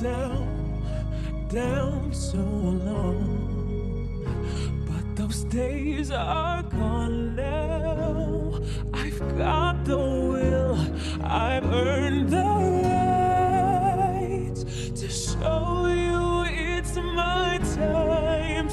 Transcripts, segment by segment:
down so long, but those days are gone now. I've got the will, I've earned the right to show you it's my time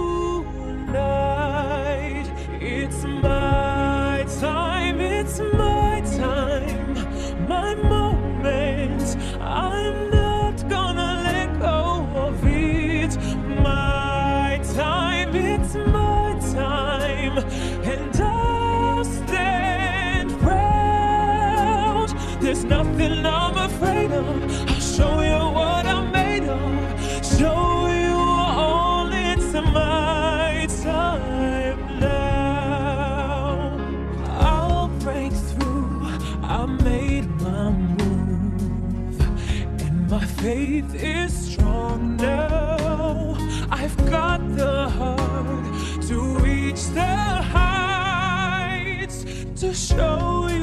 tonight. It's my time, it's my time, my moment. I'm not gonna let go of it. My time, it's my time, and I'll stand proud. There's nothing I'm afraid of. I'll show you what I'm made of. Show you all, it's my time now. I'll break through, I made my move, and my faith is strong now. I've got the heart to reach the heights, to show you